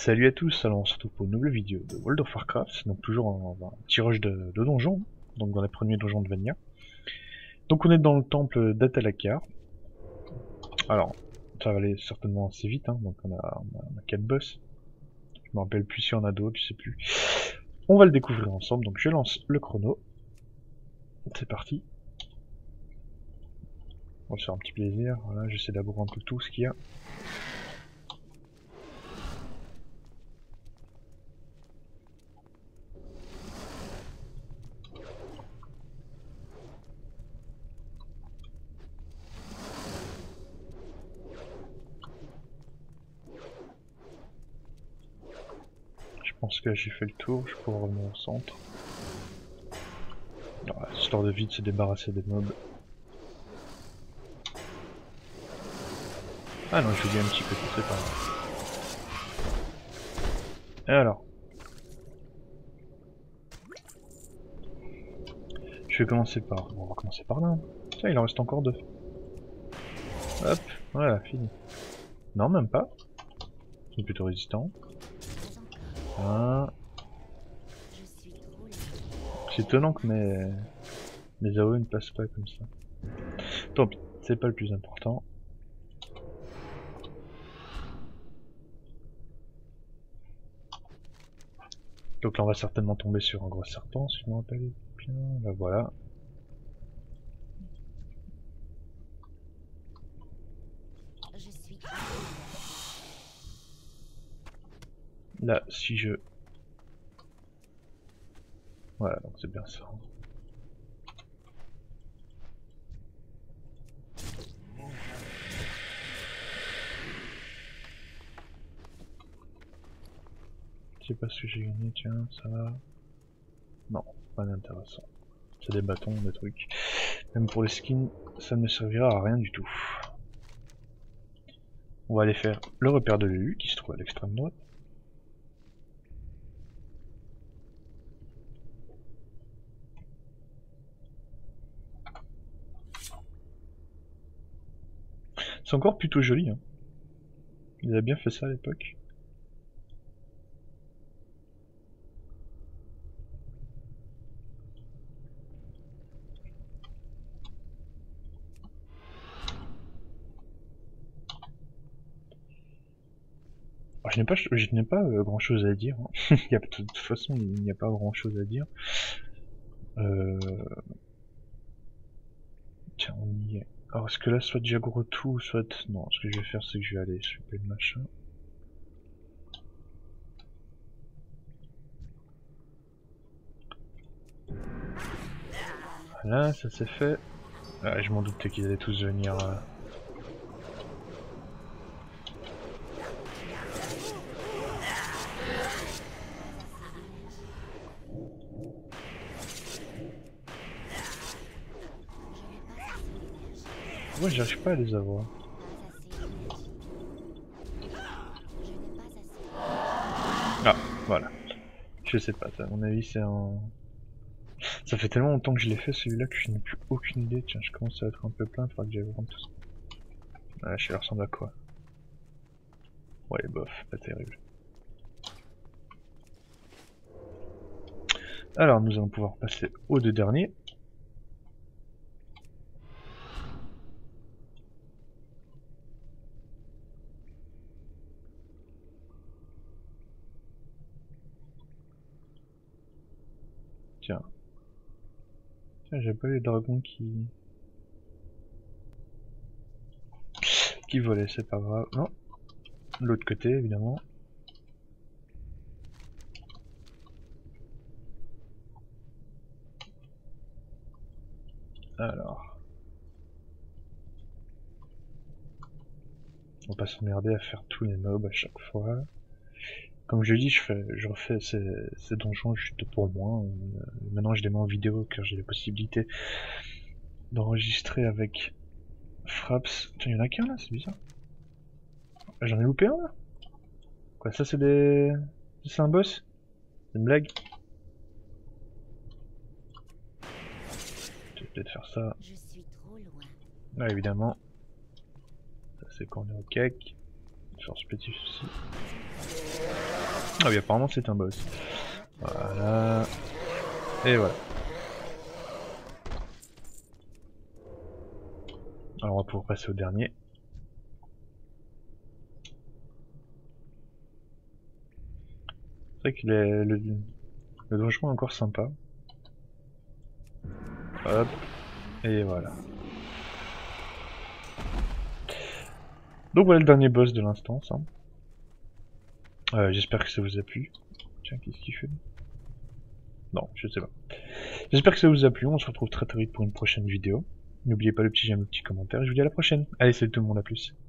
Salut à tous, alors on se retrouve pour une nouvelle vidéo de World of Warcraft, donc toujours un petit rush de donjons, donc dans les premiers donjons de Vania. Donc on est dans le temple d'Atalakar. Alors, ça va aller certainement assez vite, hein, donc on a 4 boss. Je me rappelle plus si on a d'autres, je sais plus. On va le découvrir ensemble, donc je lance le chrono. C'est parti. On va se faire un petit plaisir, voilà, j'essaie d'abord un peu tout ce qu'il y a. Je pense que j'ai fait le tour, je pourrais revenir au centre. Voilà, histoire de vite se débarrasser des mobs. Ah non, je vous dis un petit peu, c'est pas grave. Et alors, je vais commencer par... On va commencer par là. Tiens, il en reste encore 2. Hop, voilà, fini. Non, même pas. Il est plutôt résistant. Ah. C'est étonnant que mes AOE ne passent pas comme ça. Tant pis, c'est pas le plus important. Donc là on va certainement tomber sur un gros serpent si je me rappelle bien. Là voilà. Là si je... Voilà, donc c'est bien ça. Je sais pas ce que j'ai gagné, tiens, ça va. Non, pas d'intéressant. C'est des bâtons, des trucs. Même pour les skins, ça ne servira à rien du tout. On va aller faire le repère de Lulu qui se trouve à l'extrême droite. C'est encore plutôt joli, hein. Ils avaient bien fait ça à l'époque. Je n'ai pas grand chose à dire. Hein. De toute façon, il n'y a pas grand chose à dire. Tiens, on y est. Alors, est-ce que là, soit Jagro tout, soit... Non, ce que je vais faire, c'est que je vais aller choper le machin. Voilà, ça c'est fait. Ah, je m'en doutais qu'ils allaient tous venir... Moi, j'arrive pas à les avoir. Ah, voilà. Je sais pas, à mon avis, c'est un... Ça fait tellement longtemps que je l'ai fait celui-là que je n'ai plus aucune idée. Tiens, je commence à être un peu plein, il faudra que j'aille voir tout ça. Ah, je ressemble à quoi? Ouais, bof, pas terrible. Alors, nous allons pouvoir passer aux deux derniers. Tiens. Tiens, j'ai pas eu les dragons qui volaient, c'est pas grave. Non. De l'autre côté, évidemment. Alors. On va pas s'emmerder à faire tous les mobs à chaque fois. Comme je dis, je refais ces donjons juste pour moi. Maintenant, je les mets en vidéo car j'ai la possibilité d'enregistrer avec Fraps. Tiens, il y en a qu'un là, c'est bizarre. J'en ai loupé un là. Quoi, ça c'est des... C'est un boss? C'est une blague? Je vais peut-être faire ça. Là, évidemment. Ça c'est quand on est au cake. Force petit souci. Ah oui, apparemment c'est un boss. Voilà. Et voilà. Alors on va pouvoir passer au dernier. C'est vrai que le donjon est encore sympa. Hop. Et voilà. Donc voilà le dernier boss de l'instance. Hein. J'espère que ça vous a plu. Tiens, qu'est-ce qu'il fait? Non, je sais pas. J'espère que ça vous a plu. On se retrouve très très vite pour une prochaine vidéo. N'oubliez pas le petit j'aime, le petit commentaire. Et je vous dis à la prochaine. Allez, salut tout le monde, à plus.